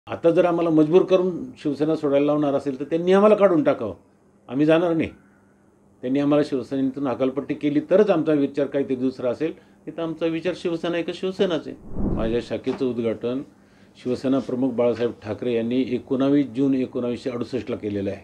आता जर आम्हाला मजबूर करून शिवसेना सोडायला लावणार असेल तर त्यांनी आम्हाला काढून टाकावं. आम्ही जाणार नाही. त्यांनी आम्हाला शिवसेनेतून हकालपट्टी केली तरच आमचा विचार काहीतरी दुसरा असेल. नाही तर आमचा विचार शिवसेना आहे का शिवसेनाच आहे. माझ्या शाखेचं उद्घाटन शिवसेना प्रमुख बाळासाहेब ठाकरे यांनी 19 जून 1968ला केलेलं आहे.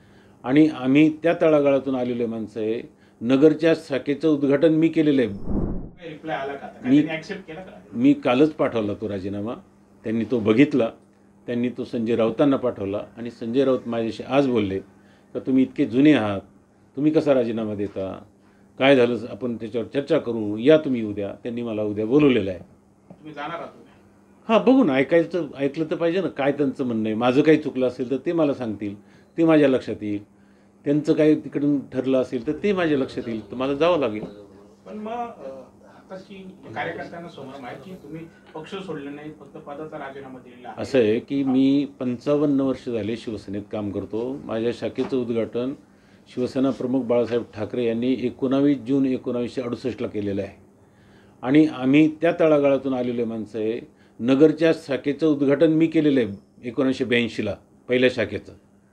आणि आम्ही त्या तळागाळातून आलेले माणसं आहे. नगरच्या शाखेचं उद्घाटन मी केलेलं आहे. रिप्लाय आला का? त्यांनी ॲक्सेप्ट केला का? मी कालच पाठवला तो राजीनामा. त्यांनी तो बघितला. त्यांनी तो संजय राऊतांना पाठवला आणि संजय राऊत माझ्याशी आज बोलले का तुम्ही इतके जुने आहात, तुम्ही कसा राजीनामा देता, काय झालं आपण त्याच्यावर चर्चा करू, या तुम्ही उद्या. त्यांनी मला उद्या बोलवलेलं आहे. तुम्ही जाणार आहात? हां, बघू ना, ऐकलं तर पाहिजे ना काय त्यांचं म्हणणं आहे. माझं काही चुकलं असेल तर ते मला सांगतील, ते माझ्या लक्षात येईल. त्यांचं काही तिकडून ठरलं असेल तर ते माझ्या लक्षात येईल. तर मला जावं लागेल. पण मग आताची कार्यकर्त्यांना समोर माहिती की तुम्ही पक्ष सोडले नाही, फक्त पदाचा राजीनामा दिलेला आहे. असं आहे की मी 55 वर्ष झाले शिवसेनेत काम करतो. माझ्या शाखेचं उद्घाटन शिवसेना प्रमुख बाळासाहेब ठाकरे यांनी 19 जून 1968ला केलेलं आहे. आणि आम्ही त्या तळागाळातून आलेले माणसं आहे. नगरच्या शाखेचं उद्घाटन मी केलेलं आहे 1982ला पहिल्या शाखेचं.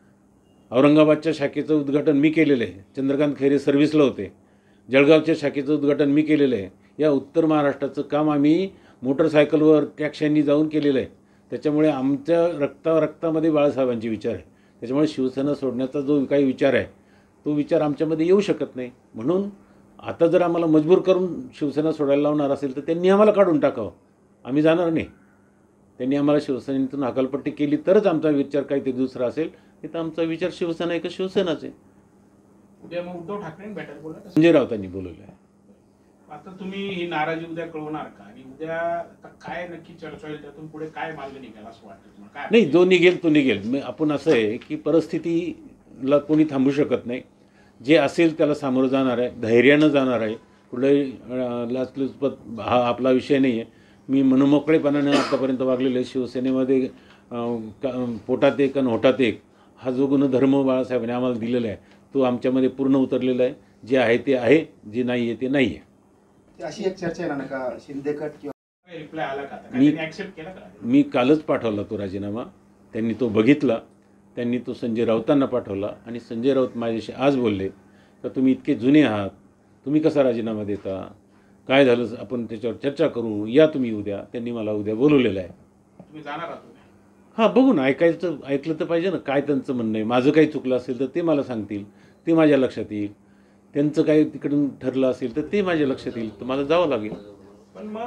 औरंगाबादच्या शाखेचं उद्घाटन मी केलेलं आहे. चंद्रकांत खैरे सर्व्हिसला होते. जळगावच्या शाखेचं उद्घाटन मी केलेलं आहे. या उत्तर महाराष्ट्राचं काम आम्ही मोटरसायकलवर टॅक्स्यांनी जाऊन केलेलं आहे. त्याच्यामुळे आमच्या रक्तामध्ये बाळासाहेबांचे विचार आहे. त्याच्यामुळे शिवसेना सोडण्याचा जो काही विचार आहे तो विचार आमच्यामध्ये येऊ शकत नाही. म्हणून आता जर आम्हाला मजबूर करून शिवसेना सोडायला लावणार असेल तर त्यांनी आम्हाला काढून टाकावं. आम्ही जाणार नाही. त्यांनी आम्हाला शिवसेनेतून हकालपट्टी केली तरच आमचा विचार काहीतरी दुसरा असेल. नाही तर आमचा विचार शिवसेना आहे का शिवसेनाच आहे. उद्या मग उद्धव ठाकरेंनी भेटायला बोलला? संजय राऊतांनी बोलवलं आहे. आता तुम्ही ही नाराजी उद्या कळवणार का? आणि उद्या काय नक्की चर्चा होईल, त्यातून पुढे काय मार्ग निघेल असं वाटतं तुम्हाला? काय नाही, जो निघेल तो निघेल. आपण असं आहे की परिस्थितीला कोणी थांबू शकत नाही. जे असेल त्याला सामोरं जाणार आहे, धैर्यानं जाणार आहे. कुठलंही लाचलुचपत हा आपला विषय नाही आहे. मी मनमोकळेपणाने आतापर्यंत वागलेलं आहे. शिवसेनेमध्ये पोटात एक आणि होटात एक हा जो गुणधर्म बाळासाहेबांनी आम्हाला दिलेला आहे तो आमच्यामध्ये पूर्ण उतरलेला आहे. जे आहे ते आहे, जे नाही आहे ते नाही आहे. अशी एक चर्चा आहे ना का शिंदेगड किंवा रिप्लाय आला का? त्यांनी ॲक्सेप्ट केला का? मी कालच पाठवला तो राजीनामा. त्यांनी तो बघितला. त्यांनी तो संजय राऊतांना पाठवला आणि संजय राऊत माझ्याशी आज बोलले का तुम्ही इतके जुने आहात, तुम्ही कसा राजीनामा देता, काय झालं आपण त्याच्यावर चर्चा करू, या तुम्ही उद्या. त्यांनी मला उद्या बोलवलेलं आहे. तुम्ही जाणार आहात? हां, बघू ना, ऐकलं तर पाहिजे ना काय त्यांचं म्हणणं आहे. माझं काही चुकलं असेल तर ते मला सांगतील, ते माझ्या लक्षात येईल. त्यांचं काही तिकडून ठरलं असेल तर ते माझ्या लक्षात येईल. तर मला जावं लागेल. पण मग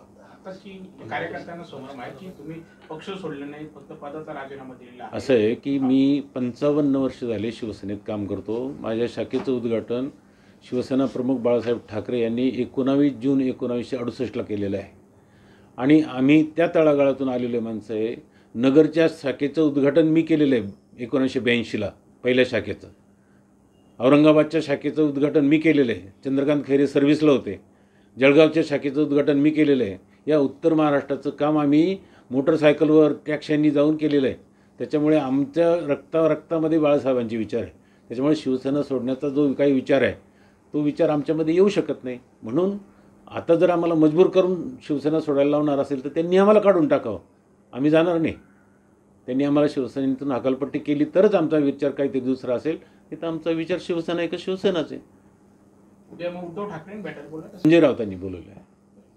आताची कार्यकर्त्यांना समोर माहिती की तुम्ही पक्ष सोडले नाही, फक्त पदाचा राजीनामा दिलेला आहे. असं आहे की मी 55 वर्ष झाले शिवसेनेत काम करतो. माझ्या शाखेचं उद्घाटन शिवसेना प्रमुख बाळासाहेब ठाकरे यांनी 19 जून 1968ला केलेलं आहे. आणि आम्ही त्या तळागाळातून आलेले माणसं आहे. नगरच्या शाखेचं उद्घाटन मी केलेलं आहे 1982ला पहिल्या शाखेचं. औरंगाबादच्या शाखेचं उद्घाटन मी केलेलं आहे. चंद्रकांत खैरे सर्व्हिसला होते. जळगावच्या शाखेचं उद्घाटन मी केलेलं आहे. या उत्तर महाराष्ट्राचं काम आम्ही मोटरसायकलवर टॅक्स्यांनी जाऊन केलेलं आहे. त्याच्यामुळे आमच्या रक्तामध्ये बाळासाहेबांचे विचार आहे. त्याच्यामुळे शिवसेना सोडण्याचा जो काही विचार आहे तो विचार आमच्यामध्ये येऊ शकत नाही. म्हणून आता जर आम्हाला मजबूर करून शिवसेना सोडायला लावणार असेल तर त्यांनी आम्हाला काढून टाकावं. आम्ही जाणार नाही. त्यांनी आम्हाला शिवसेनेतून हकालपट्टी केली तरच आमचा विचार काहीतरी दुसरा असेल. नाही तर आमचा विचार शिवसेना आहे का शिवसेनाच आहे. उद्या मग उद्धव ठाकरेंनी भेटायला बोलला? संजय राऊतांनी बोलवलं आहे.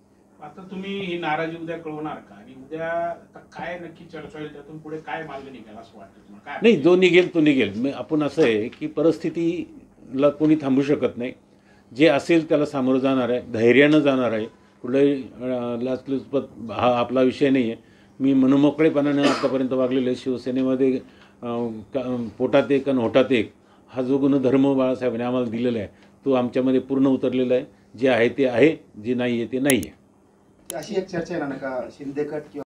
आता तुम्ही ही नाराजी उद्या कळवणार का? आणि उद्या काय नक्की चर्चा होईल, त्यातून पुढे काय मार्ग निघेल असं वाटतं तुम्हाला? काय नाही, जो निघेल तो निघेल. आपण असं आहे की परिस्थितीला कोणी थांबू शकत नाही. जे असेल त्याला सामोरं जाणार आहे, धैर्यानं जाणार आहे. कुठलंही लाचलुचपत हा आपला विषय नाही आहे. मी मनमोकळेपणाने आतापर्यंत वागलेलं आहे. शिवसेनेमध्ये पोटात एक आणि होटात एक हा जो गुणधर्म बाळासाहेबांनी आम्हाला दिलेला आहे तो आमच्यामध्ये पूर्ण उतरलेला आहे. जे आहे ते आहे, जे नाही आहे ते नाही आहे. अशी एक चर्चा आहे ना का शिंदेगड किंवा